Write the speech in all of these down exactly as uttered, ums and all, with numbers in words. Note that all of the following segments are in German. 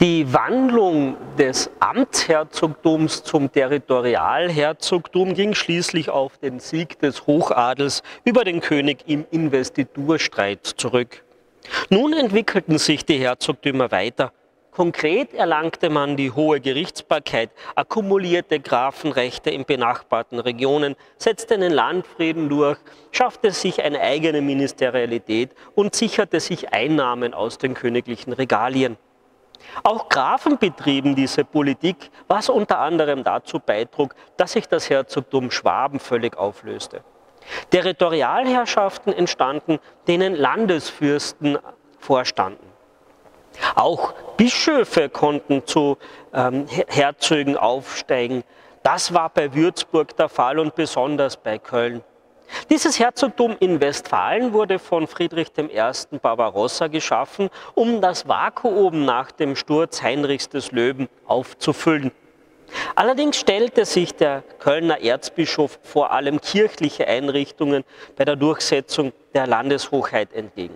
Die Wandlung des Amtsherzogtums zum Territorialherzogtum ging schließlich auf den Sieg des Hochadels über den König im Investiturstreit zurück. Nun entwickelten sich die Herzogtümer weiter. Konkret erlangte man die hohe Gerichtsbarkeit, akkumulierte Grafenrechte in benachbarten Regionen, setzte einen Landfrieden durch, schaffte sich eine eigene Ministerialität und sicherte sich Einnahmen aus den königlichen Regalien. Auch Grafen betrieben diese Politik, was unter anderem dazu beitrug, dass sich das Herzogtum Schwaben völlig auflöste. Territorialherrschaften entstanden, denen Landesfürsten vorstanden. Auch Bischöfe konnten zu ähm, Herzögen aufsteigen. Das war bei Würzburg der Fall und besonders bei Köln. Dieses Herzogtum in Westfalen wurde von Friedrich dem Ersten Barbarossa geschaffen, um das Vakuum nach dem Sturz Heinrichs des Löwen aufzufüllen. Allerdings stellte sich der Kölner Erzbischof vor allem kirchliche Einrichtungen bei der Durchsetzung der Landeshoheit entgegen.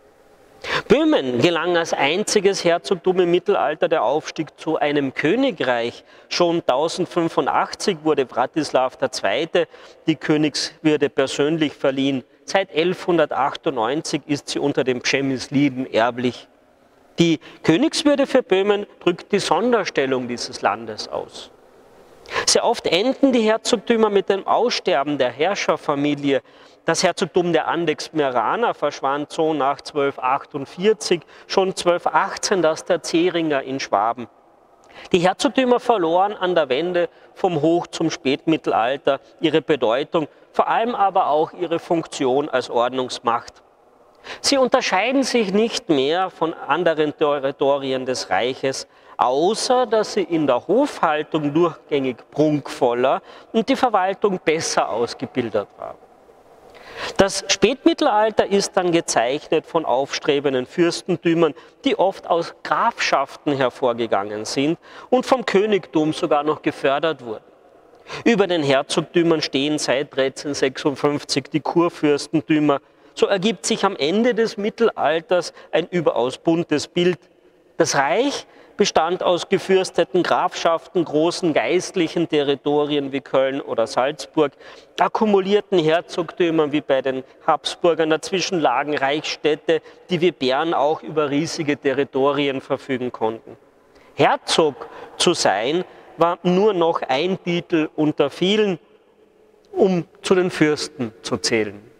Böhmen gelang als einziges Herzogtum im Mittelalter der Aufstieg zu einem Königreich. Schon tausendfünfundachtzig wurde Wratislaw der Zweite die Königswürde persönlich verliehen. Seit elfhundertachtundneunzig ist sie unter den Przemysliden erblich. Die Königswürde für Böhmen drückt die Sonderstellung dieses Landes aus. Sehr oft enden die Herzogtümer mit dem Aussterben der Herrscherfamilie. Das Herzogtum der Andechsmeraner verschwand so nach zwölfhundertachtundvierzig, schon zwölfhundertachtzehn das der Zähringer in Schwaben. Die Herzogtümer verloren an der Wende vom Hoch- zum Spätmittelalter ihre Bedeutung, vor allem aber auch ihre Funktion als Ordnungsmacht. Sie unterscheiden sich nicht mehr von anderen Territorien des Reiches, außer dass sie in der Hofhaltung durchgängig prunkvoller und die Verwaltung besser ausgebildet war. Das Spätmittelalter ist dann gezeichnet von aufstrebenden Fürstentümern, die oft aus Grafschaften hervorgegangen sind und vom Königtum sogar noch gefördert wurden. Über den Herzogtümern stehen seit dreizehnhundertsechsundfünfzig die Kurfürstentümer. So ergibt sich am Ende des Mittelalters ein überaus buntes Bild. Das Reich bestand aus gefürsteten Grafschaften, großen geistlichen Territorien wie Köln oder Salzburg, akkumulierten Herzogtümern wie bei den Habsburgern, dazwischen lagen Reichsstädte, die wie Bern auch über riesige Territorien verfügen konnten. Herzog zu sein war nur noch ein Titel unter vielen, um zu den Fürsten zu zählen.